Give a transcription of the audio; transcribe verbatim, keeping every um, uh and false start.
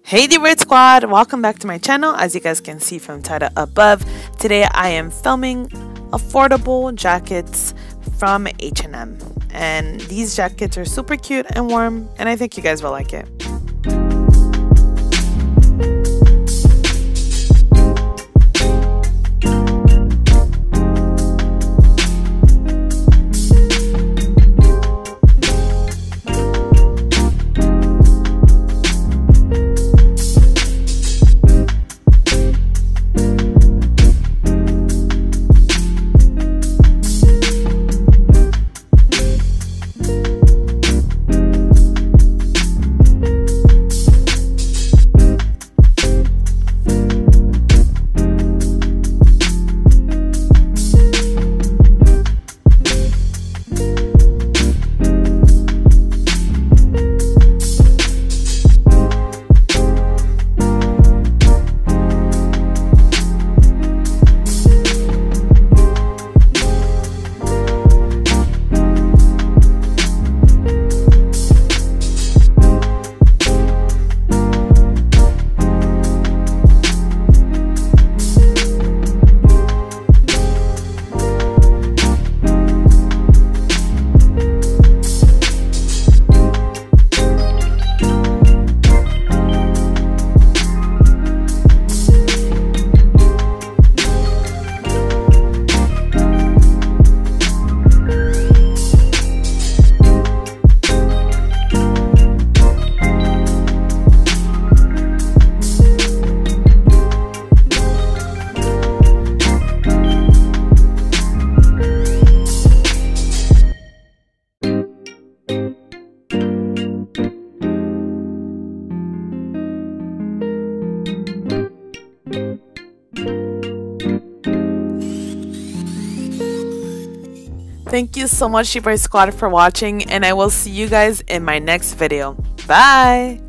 Hey DBRIGHT Squad, welcome back to my channel. As you guys can see from title above, today I am filming affordable jackets from H and M, and these jackets are super cute and warm, and I think you guys will like it. Thank you so much DBRIGHT Squad for watching, and I will see you guys in my next video. Bye!